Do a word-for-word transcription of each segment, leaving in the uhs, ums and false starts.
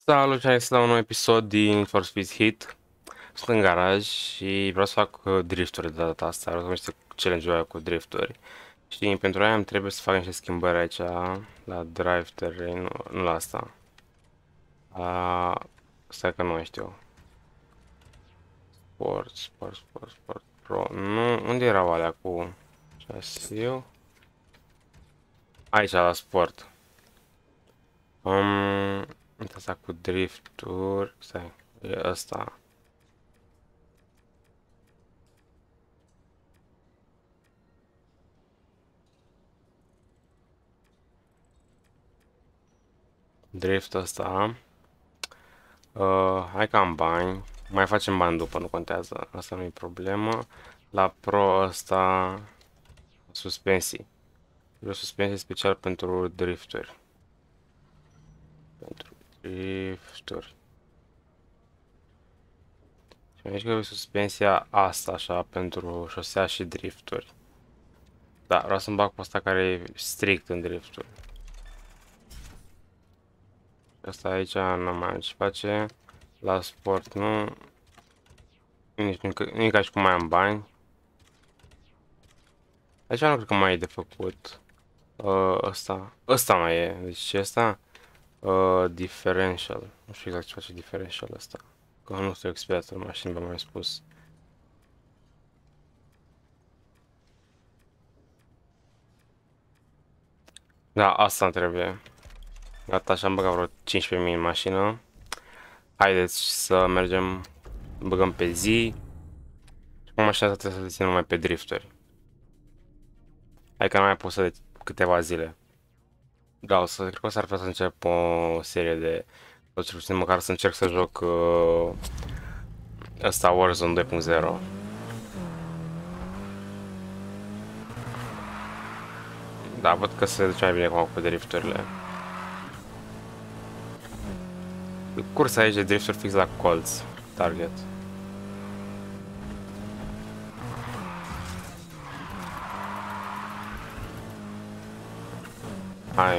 Salut și hai la un nou episod din Need for Speed Heat. Sunt în garaj și vreau să fac uh, drifturi de data asta. Vreau să fac niște challenge-uri cu drifturi. Și pentru aia îmi trebuie să fac niște schimbări aici la drive terrain, nu, nu la asta. La... Stai că nu mai știu. Sport, sport, sport, sport, pro. Nu, unde erau alea cu șasiu? Aici la sport. Um, asta cu drifturi. Stai, e ăsta. Drift ăsta. Uh, hai că am bani. Mai facem bani după, nu contează. Asta nu e problemă. La Pro ăsta suspensii. Vreau suspensii special pentru drifturi. Pentru drifturi. Și aici că suspensia asta așa pentru șosea și drifturi. Da, vreau să-mi bag pe asta care e strict în drifturi. Asta aici nu mai am ce face. La sport nu. Nici, nici ca și cum mai am bani. Aici nu cred că mai e de făcut. Uh, ăsta. Ăsta mai e. Deci ăsta. Uh, differential. Nu știu exact ce face differential ăsta. Că nu sunt expert în mașini, v-am mai spus. Da, asta îmi trebuie. Gata, și am băgat vreo cincisprezece mii în mașină. Haideți să mergem. Băgăm pe zi. Și acum mașina asta trebuie să le ținem numai pe drifturi. Hai că nu mai pot să de câteva zile. Da, o să, cred că o să ar putea să încep o serie de... Sau cel puțin măcar să încerc să joc... Uh, ăsta Warzone doi punct zero. Da, văd că se duce mai bine acum cu drifturile. Cursa aici de drifturi fix la colț. Target. Hai.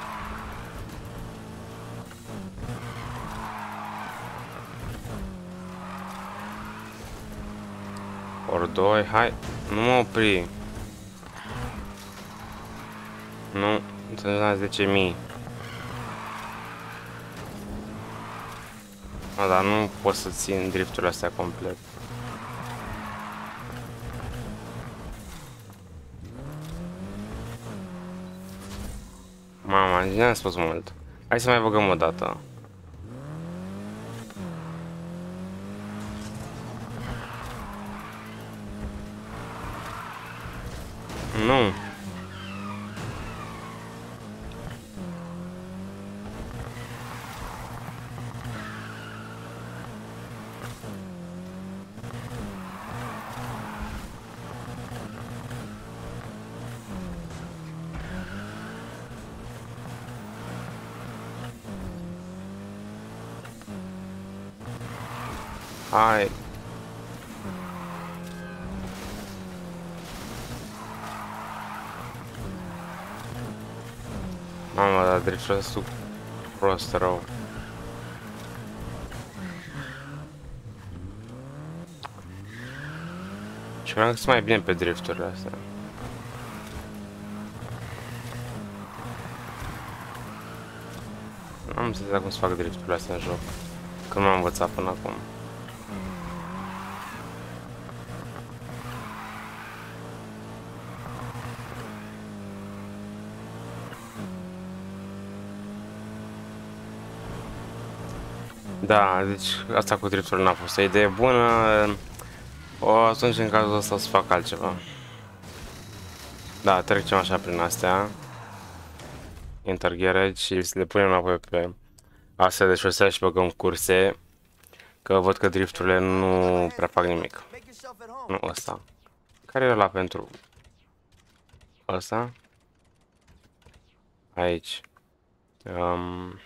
Ori doi, hai. Nu mă opri. Nu, sunt la zece mii. A, dar nu pot să țin drifturile astea complet. Mama, nu am spus mult. Hai să mai băgăm o dată. Nu. Hai. Mama, dar drifturile sunt prost rău. Și vreau că sunt mai bine pe drifturile astea. Nu am înțeles cum să fac drifturile astea în joc. Că nu am învățat până acum. Da, deci asta cu driftul n-a fost o idee bună. O, atunci în cazul ăsta o să fac altceva. Da, trecem așa prin astea. Enter garage și le punem înapoi pe astea de șosea și băgăm curse. Că văd că drifturile nu prea fac nimic. Nu, ăsta. Care e ăla pentru... ăsta? Aici. Um,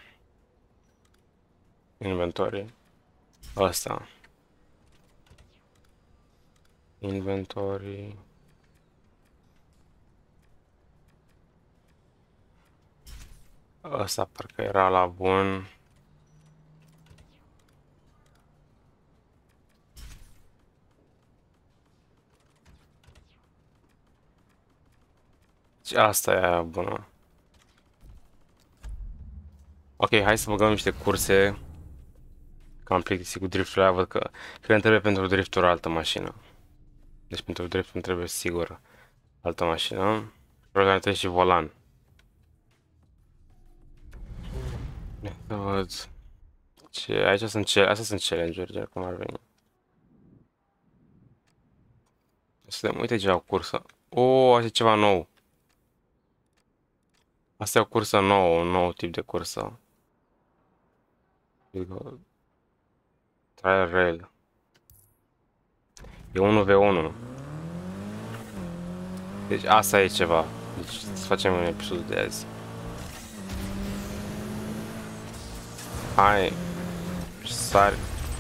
inventory. Ăsta. Inventory. Ăsta parcă era la bun. Deci asta e aia bună. Ok, hai să băgăm niște curse. Că am plictisit cu driftul ăla, văd că cred că îmi trebuie pentru driftul o altă mașină. Deci pentru driftul îmi trebuie sigur altă mașină. Probabil trebuie și volan. Să văd. Ce, aici sunt, ce, astea sunt challenge-uri, cum ar veni. Să vedem, uite ce o cursă. O, asta e ceva nou. Asta e o cursă nouă, un nou tip de cursă. Trial Rail. E unu v unu. Deci asta e ceva. Deci să facem un episod de azi. Hai. Sari.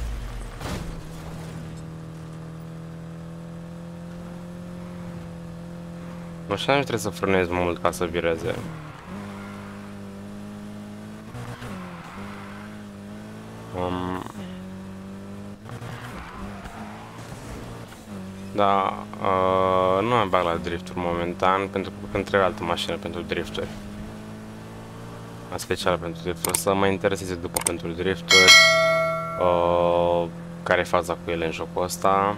Nu știu, nu trebuie să frânezi mult ca să vireze. Um, da, uh, nu am bag la drifturi momentan, pentru că când trebuie altă mașină pentru drifturi. În special pentru drifturi, să mă intereseze după pentru drifturi. Uh, care e faza cu ele în jocul ăsta.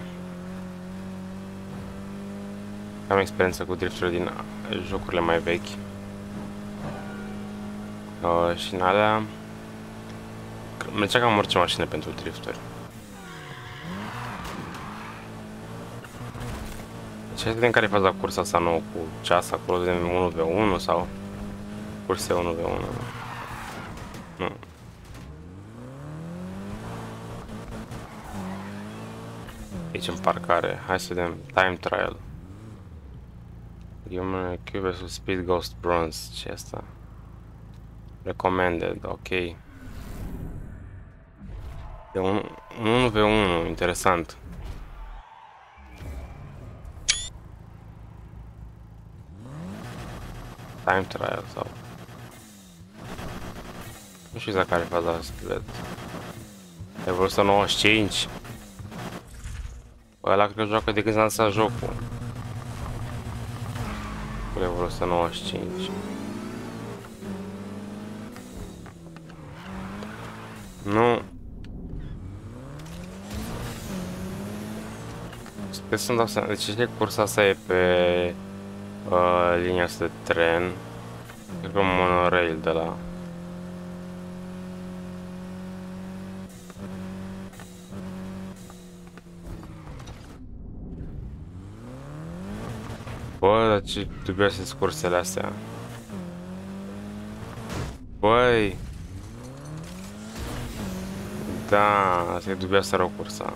Am experiență cu drifturile din jocurile mai vechi. Uh, și în alea mergea cam orice mașină pentru drifturi. Deci hai să vedem care e faza cursa asta nouă cu ceas acolo, de unu v unu sau curse unu v unu. Nu. Aici în parcare. Hai să vedem. Time trial. Human Q versus Speed Ghost Bronze. Ce asta? Recommended. Ok. E un unu v unu. Interesant. Time trial sau... Nu știu exact care e faza asta. E vreo o sută nouăzeci și cinci. Bă, ăla cred că joacă de când s-a lansat jocul. E vreo o sută nouăzeci și cinci. Nu. Sper să-mi dau seama. Deci ce cursa asta e pe uh, linia asta de tren. Cred că un monorail de la... Bă, dar ce dubioase sunt cursele astea. Băi. Da, asta e dubioasă rău cursa.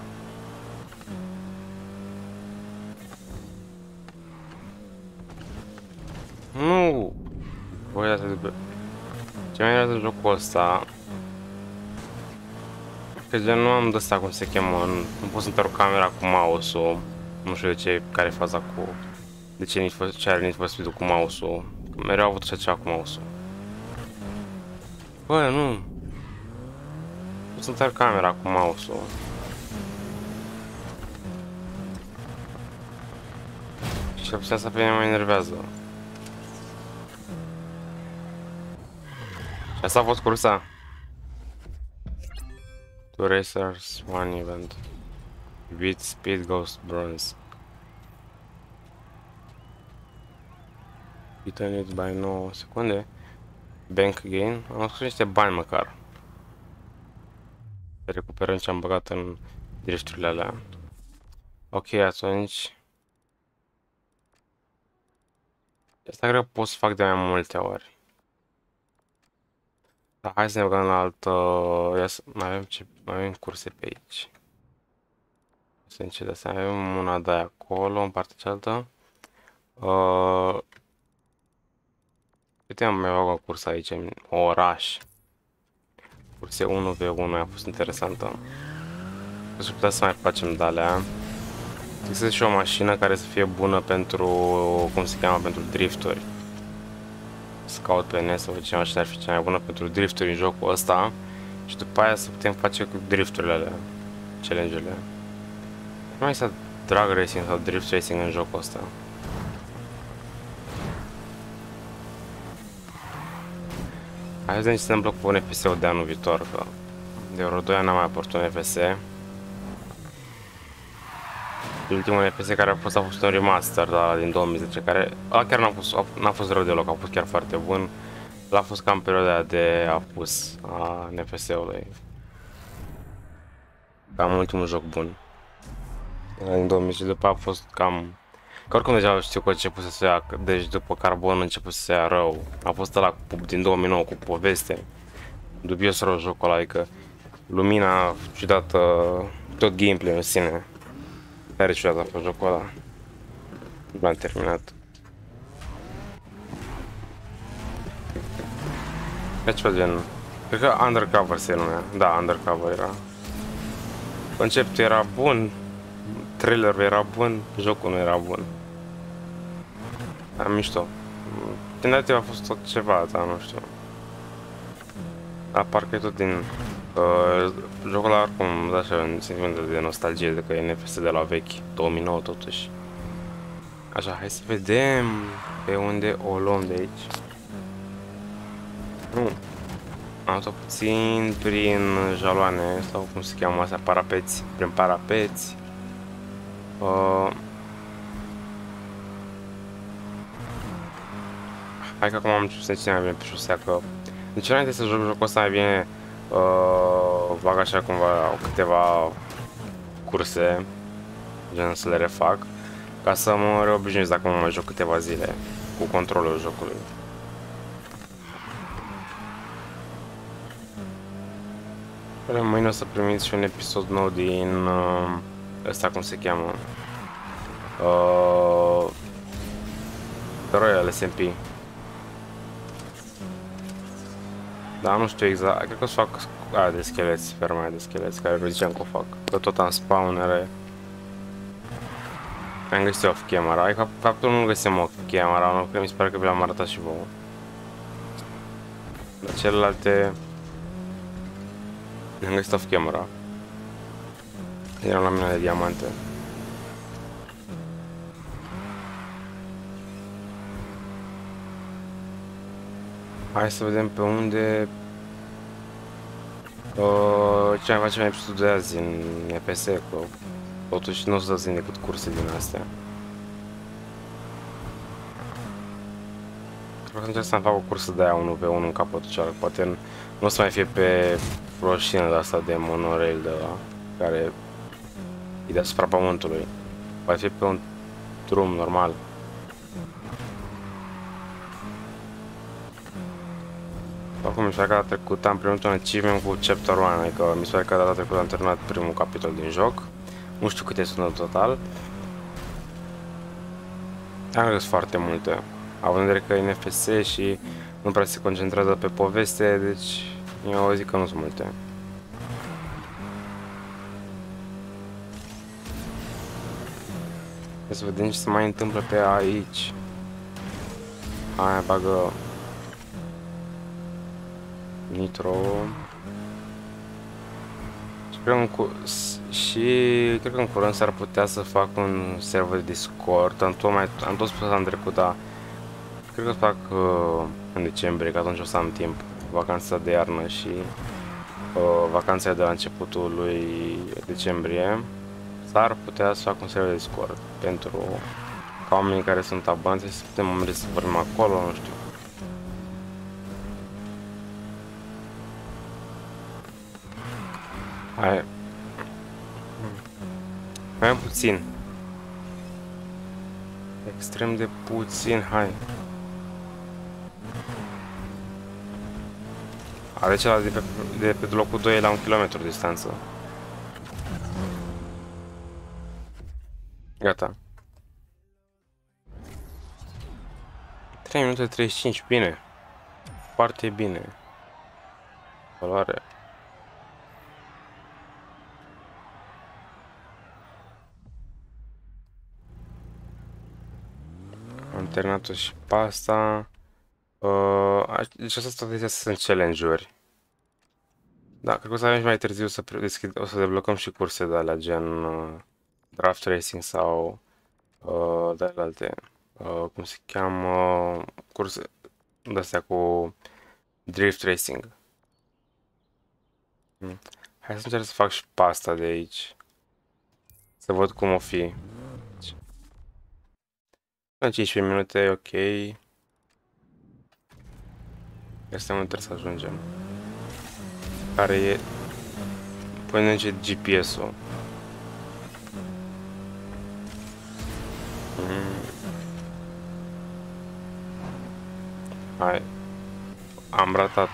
Nu. Băi, asta e dubioasă. Ce mai era jocul ăsta? Că gen nu am de-asta cum se cheamă. Nu pot să întorc camera cu mouse-ul. Nu știu de ce, care e faza cu... De ce nici ce are Need for Speed-ul cu mouse-ul? Mereu au avut așa ceva cu mouse-ul. Bă, nu. Pot să întorc camera cu mouse-ul. Și opția asta pe mine mă enervează. Și asta a fost cursa. Two Racers, one event. Beat Speed Ghost Bronze. Beaten it by nouă secunde. Bank gain. Am scos niște bani măcar. Să recuperăm ce am băgat în drifturile alea. Ok, atunci. Asta cred că pot să fac de mai multe ori. Dar hai să ne băgăm la altă... Ia să... Mai avem ce... Mai avem curse pe aici. Să încet asta. Avem una de aia acolo, în partea cealaltă. Uh... Uite, am mai băgat o cursă aici, în oraș. Curse unu v unu a fost interesantă. Să putea să mai facem de alea. Există și o mașină care să fie bună pentru, cum se cheamă, pentru drifturi. Să caut pe net să văd ce mașină ar fi cea mai bună pentru drifturi în jocul ăsta. Și după aia să putem face cu drifturile alea, challenge-urile. Nu mai este drag racing sau drift racing în jocul ăsta. Hai să vedem ce se întâmplă cu N F S-ul de anul viitor, că de vreo doi ani n-am mai apărut un N F S. Ultimul N F S care a fost a fost un remaster, da, din două mii zece, care ăla chiar n-a fost, n-a fost rău deloc, a fost chiar foarte bun. L-a fost cam perioada de apus a N F S-ului. Cam ultimul joc bun. Din două mii zece, după a fost cam... Că oricum deja știu că a început să se ia, deci după Carbon a început să se ia rău. A fost ăla din două mii nouă cu poveste. Dubios rău jocul ăla, adică lumina ciudată, tot gameplay în sine. Tare ciudat a fost jocul ăla. Nu l-am terminat. E ceva gen... Cred că Undercover se numea. Da, Undercover era. Conceptul era bun, trailerul era bun, jocul nu era bun. Dar mișto. Tentativ a fost tot ceva, dar nu știu. Dar parcă e tot din... Uh, jocul ăla oricum da așa un sentiment de nostalgie, de că e N F S de la vechi, două mii nouă totuși. Așa, hai să vedem pe unde o luăm de aici. Nu. Am tot puțin prin jaloane, sau cum se cheamă astea, parapeți, prin parapeți. Uh, hai că acum am început să ne ținem mai bine pe șosea, că deci înainte să joc jocul ăsta mai bine uh, fac așa cumva câteva curse, gen să le refac, ca să mă reobișnuiesc dacă mă mai joc câteva zile cu controlul jocului. Mâine o să primiți și un episod nou din uh, ăsta, cum se cheamă, uh, Royal S M P. Dar nu știu exact, cred că o să fac aia de scheleți, ferma aia de scheleți, care vă ziceam că o fac, că tot am spawnere. Am găsit off-camera, adică faptul nu găsim off-camera, nu, că mi se pare că vi l-am arătat și vouă. Dar celelalte... am găsit off-camera. Eram la mina de diamante. Hai să vedem pe unde... Uh, ce mai facem episodul de azi în N P S, că totuși nu o să țin decât curse din astea. Cred că încerc să-mi fac o cursă de aia unu pe unu în capătul cealaltă. Poate nu o să mai fie pe o șină de asta de monorail de la, care e deasupra pământului. Va fi pe un drum normal. Acum mi se pare că data trecută am primit un achievement cu Chapter unu, adică mi se pare că data trecută am terminat primul capitol din joc. Nu știu câte sunt în total. Am găsit foarte multe, având în vedere că e N F S și nu prea se concentrează pe poveste, deci eu zic că nu sunt multe. Hai să vedem ce se mai întâmplă pe aici. Aia bagă Nitro. Și cred, că în și cred că în curând s-ar putea să fac un server Discord. Am tot, mai, am tot spus anul trecut, dar cred că o să fac uh, în decembrie, că atunci o să am timp. Vacanța de iarnă și uh, vacanța de la începutul lui decembrie. S-ar putea să fac un server Discord pentru ca oamenii care sunt abanți să putem merge să vorbim acolo, nu știu. Hai. Mai am puțin. Extrem de puțin, hai. A, deci ăla de pe, de pe locul doi e la un kilometru distanță. Gata. trei minute treizeci și cinci, bine. Foarte bine. Valoare. Am terminat-o și pe asta. Uh, deci asta toate sunt challenge-uri. Da, cred că o să avem și mai târziu să deschid, o să deblocăm și curse de alea, gen uh, draft racing sau uh, de alte, uh, cum se cheamă, curse de-astea cu Drift Racing. Hmm. Hai să încerc să fac și pasta de aici. Să văd cum o fi. În cincisprezece minute, ok. Este unde trebuie să ajungem. Care e... Păi nu ce G P S-ul. Mm. Hai. Am ratat.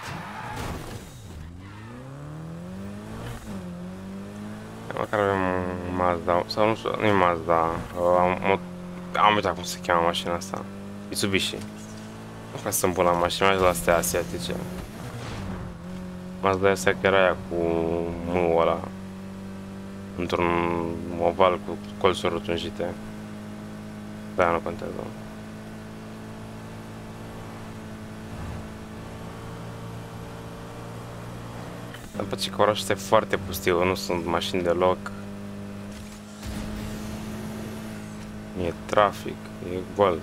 Măcar avem un Mazda, sau nu știu, nu e Mazda, am, am uitat cum se cheamă mașina asta. Mitsubishi. Nu ca să-mi pun la mașini, mai la astea asiatice. Mazda asta chiar aia cu mâul ăla. Într-un oval cu colțuri rotunjite. Da, nu contează. După ce că orașul este foarte pustiu, nu sunt mașini deloc. E trafic, e gol.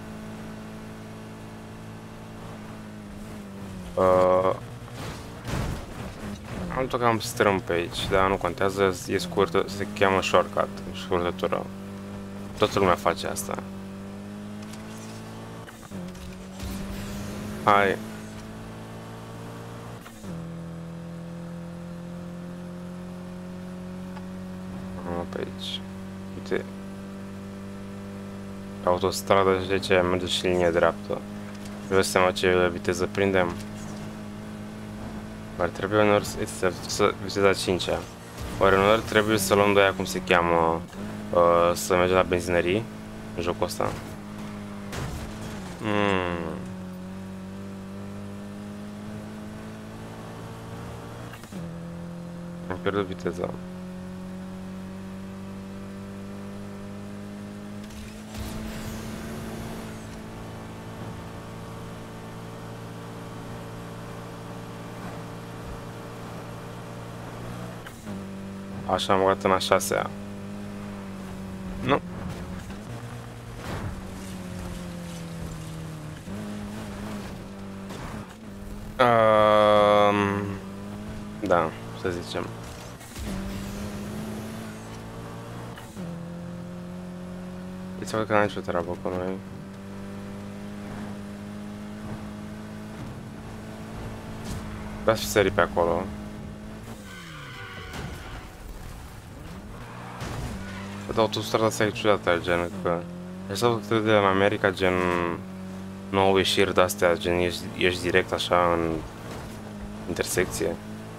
Uh, am tot cam strâmb pe aici, dar nu contează, e scurtă, se cheamă shortcut, scurtătură. Toată lumea face asta. Hai. Am pe aici. Uite. Autostradă și de ce merge și linie dreaptă. Vreau să seama ce viteză prindem. Ar trebui uneori să viteza cincea. Oare uneori trebuie să luăm de aia, cum se cheamă, uh, să mergem la benzinării în jocul ăsta? Mm. Am pierdut viteza. Așa am băgat în a șasea. Nu. Um, da, să zicem. Îți văd că n-ai nicio treabă cu noi. Vreau să sări pe acolo. Dar autostrada asta e ciudată, gen că... Așa că de la America, gen... Nu au ieșiri de-astea, gen ești, ești direct așa în... intersecție.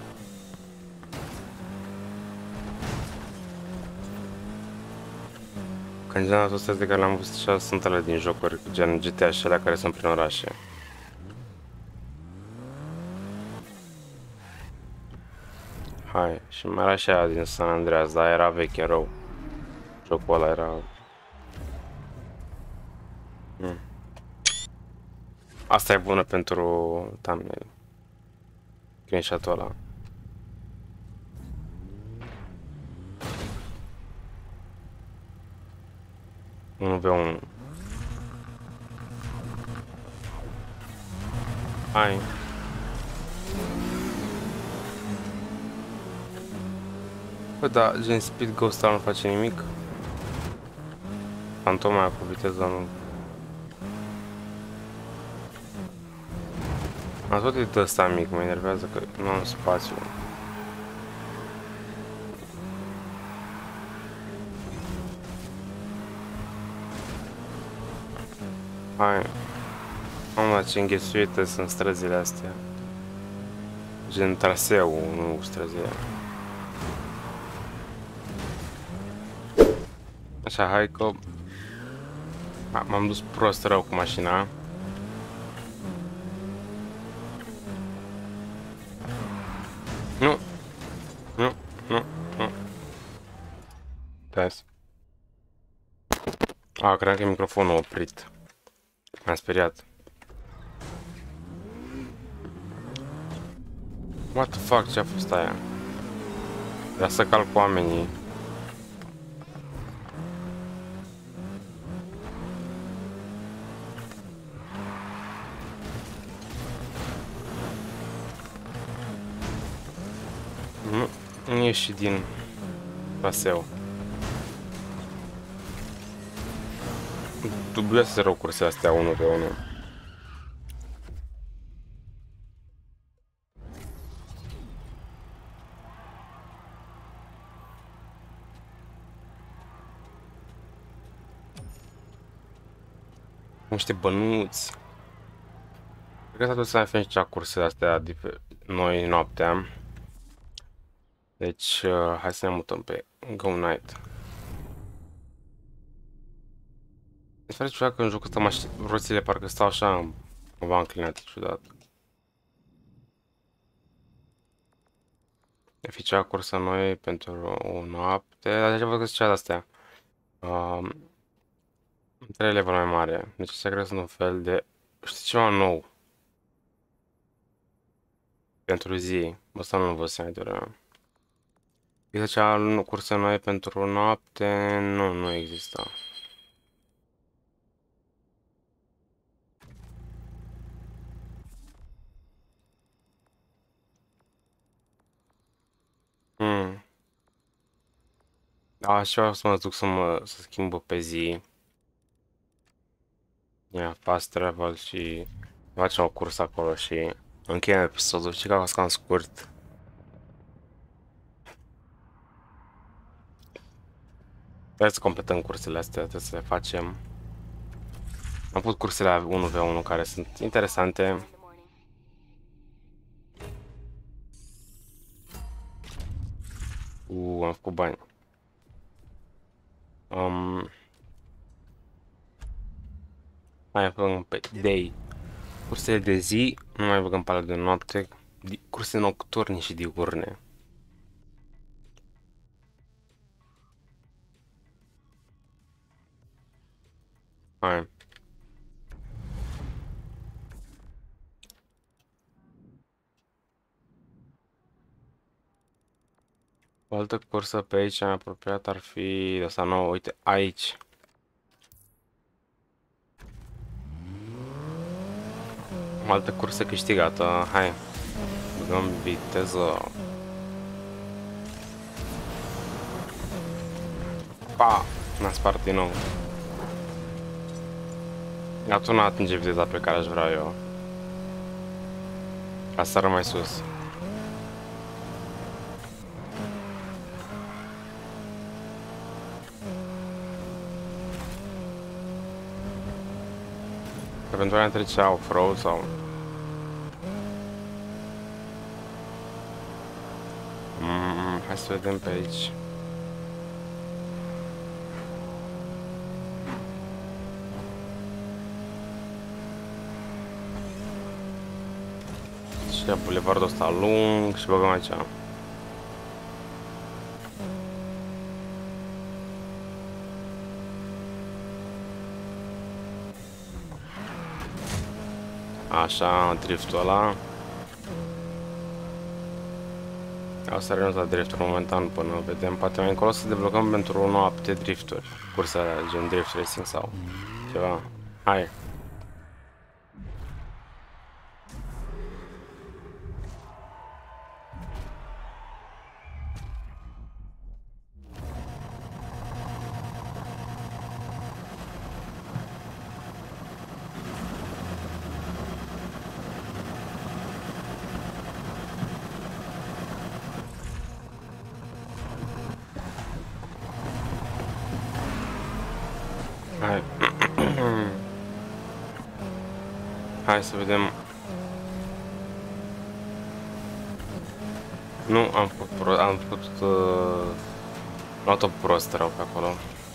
Că în gen autostrăzi de care le-am văzut așa sunt alea din jocuri, gen G T A și alea care sunt prin orașe. Hai, și mai era și aia din San Andreas, dar era veche rău. Jocul ăla era... Hmm. Asta e bună pentru thumbnail. Screenshot-ul ăla. unu v unu. Hai. Bă, da, gen Speed Ghost nu face nimic. Fantoma cu viteză nu... Am tot e de ăsta mic, mă enervează că nu am spațiu. Hai. Mamă, ce înghesuite sunt străzile astea. Gen traseu, nu străzile. Așa, hai că... M-am dus prost rău cu mașina. Nu. Nu, nu, nu. Stai. A, cred că e microfonul oprit. M-am speriat. What the fuck, ce-a fost aia? Vreau să calc cu oamenii. Nu, nu ieși din traseu. Dublează să rău cursele astea unul pe unul. Niște bănuți. Cred că s-a dus să mai facem cursele astea noi noaptea. Deci, uh, hai să ne mutăm pe Go Night. Mi se pare ciudat că în jocul ăsta roțile parcă stau așa cumva înclinate, ciudat. E fi cea cursă noi pentru o noapte, dar ce văd că zicea de-astea. Uh, trei level mai mare, deci se cred sunt un fel de, știi, ceva nou. Pentru zi, ăsta nu-l văd să mai devreme. Există cea cursă noi pentru noapte, nu, nu există. Hmm. Da, și vreau să mă duc să mă să schimbă pe zi. Ia, fast travel și facem o cursă acolo și încheiem episodul. Și că a fost cam scurt. Trebuie să completăm cursele astea, trebuie să le facem. Am pus cursele unu pe unu care sunt interesante. Uh, am făcut bani. Um, mai băgăm pe day. Cursele de zi, nu mai băgăm pe alea de noapte. Curse nocturne și diurne. Hai. O altă cursă pe aici mai apropiat ar fi de asta nouă, uite, aici. O altă cursă câștigată, hai. Băgăm viteză. Pa! N-a spart din nou. Iată, nu atinge viteza pe care aș vrea eu. Ca să sară mai sus. Eventual ne trecea off-road sau... Mm, hai să vedem pe aici. Și bulevardul ăsta lung și băgăm aici. Așa, driftul ăla. O să renunț la drifturi momentan până vedem. Poate mai încolo să deblocăm pentru o noapte drifturi. Cursa gen drift racing sau ceva. Hai. Hai. Hai să vedem. Nu, am făcut pro, am făcut uh, luat-o prost rău pe acolo.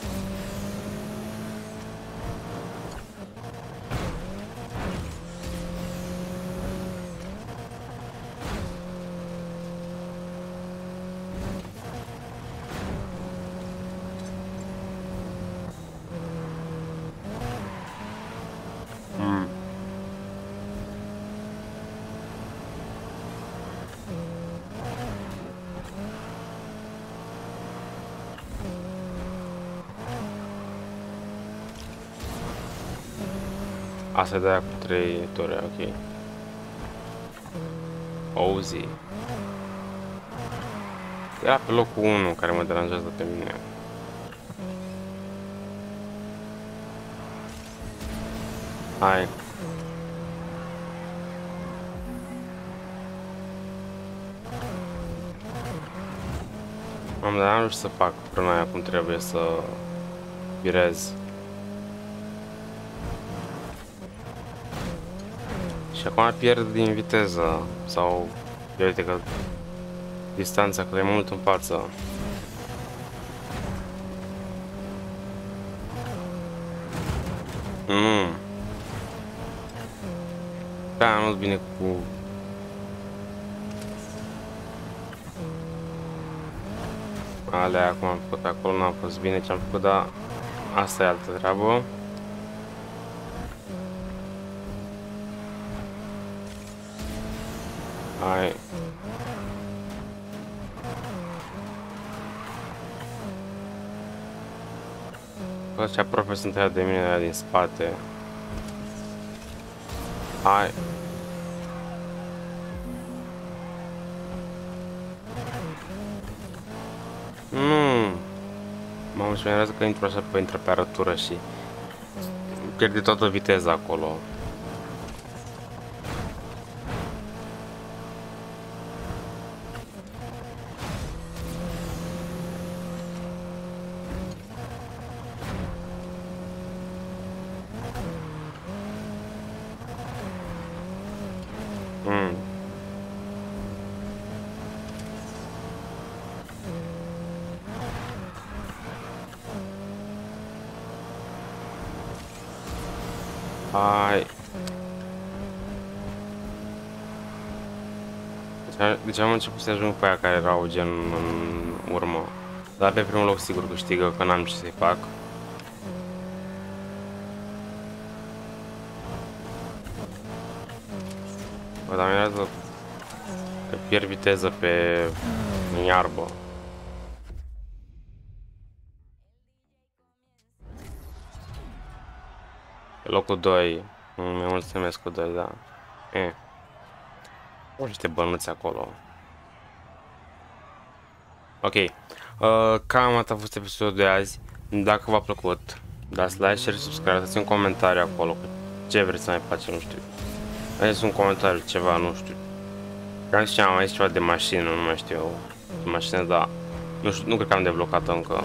Mm. Asta e de aia cu trei ture, ok. Ozi. Era pe locul unu care mă deranjează pe mine. Hai. Am, dar n-am reușit să fac frâna aia cum trebuie să virez. Și acum pierd din viteză. Sau, uite că distanța că e mult în față. Nu. Da, nu-s bine cu... Alea, acum am făcut acolo, n-a fost bine ce am făcut, dar asta e altă treabă. Hai. Ce aproape sunt aia de mine, aia din spate. Hai. Nu. M-am șmenează că intru așa pe intră pe arătură și pierde toată viteza acolo. Mm. Hai. Deci am început să ajung pe aia care erau gen în urmă. Dar pe primul loc sigur câștigă, că n-am ce să-i fac. Bă, dar mirează că pierd viteză pe iarbă. Pe locul doi. Mi-e mulțumesc cu doi, da. E. Au niște bănuți acolo. Ok. Uh, cam atât a fost episodul de azi. Dacă v-a plăcut, dați like, share, subscribe, dați un comentariu acolo. Ce vreți să mai facem, nu știu. Dați un comentariu, ceva, nu știu. Cam ziceam aici ceva de mașină, nu mai știu eu. De mașină, dar nu știu, nu cred că am deblocat încă.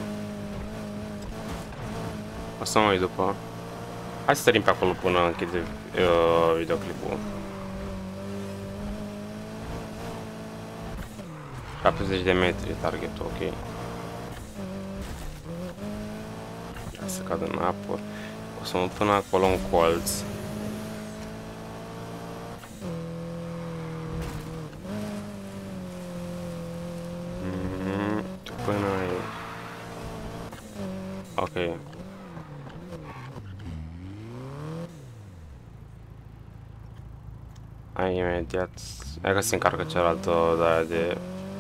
O să mă uit după. Hai să sărim pe acolo până închide uh, videoclipul. șaptezeci de metri targetul, ok. Ia să cad în apă. O să mă pun acolo în colț. Mm, până aici. Ok. Hai imediat. Hai că se încarcă cealaltă de-aia de...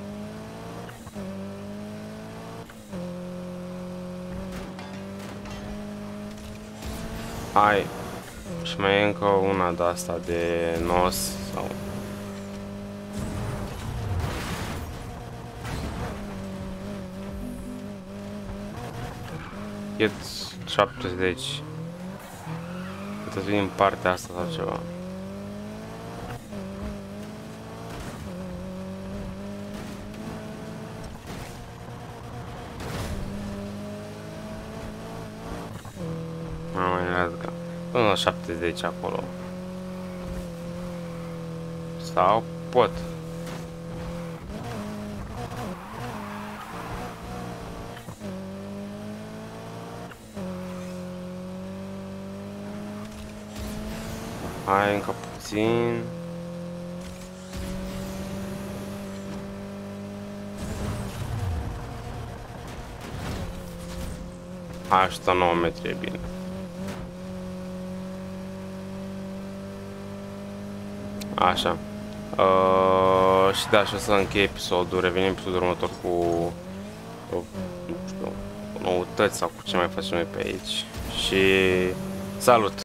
Hai. Și mai e încă una de asta de nos sau... E șaptezeci. Trebuie să din partea asta sau ceva. Până la șaptezeci acolo. Sau pot. Hai încă puțin. Hai, o sută nouă metri e bine. Așa. Uh, și da, și o să închei episodul, revenim episodul următor cu, cu nu știu, cu noutăți sau cu ce mai facem noi pe aici. Și salut!